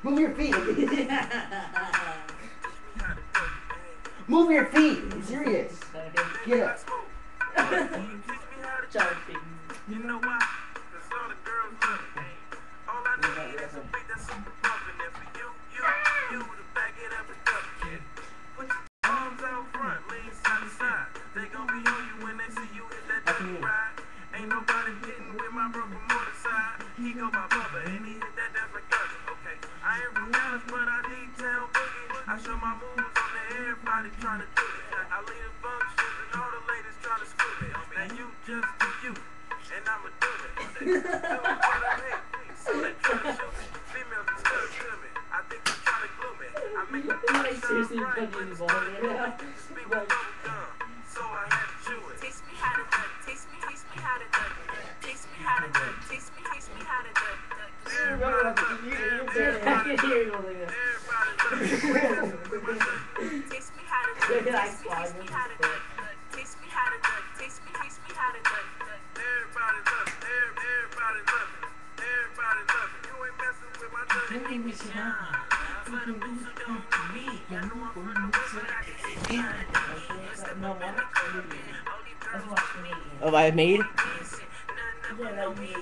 Move your feet. Move your feet. I'm serious. Get up. You know why? Cause all the girls love me. All I need is a beat that's super pumping. And for you to back it up and up, kid. Put your arms out front, lean side to side. They gon' be on you when they see you hit that dirty ride. Ain't nobody getting with my bro from more side. He go by Bubba and he hit that dance like Gusher. Okay, I ain't from Dallas, but I detail boogie. I show my moves on the everybody trying to do it. I lead the functions and all the ladies trying to screw me. Now you just do you, and I'ma do it. Do what I hate, so they try to shoot me. Females be stuck to me. I think they trying to glue me. I make the blood shine bright when it's funny. Speak with bubble gum, so I had to chew it. Taste me how to duck, taste me how to duck, taste me how to duck, taste me how to duck. Everybody look, everybody look, everybody look. Taste me how to duck, taste me how to duck, taste me how to duck, taste me how to duck. Everybody love it, everybody love it, everybody love it. You ain't messing with my dirty Name is Sean, for the boots who don't know me. I know I'm from the west, but I can see behind the heat. Step up in the club, all these girls watch me. Oh, I made? None of them know me.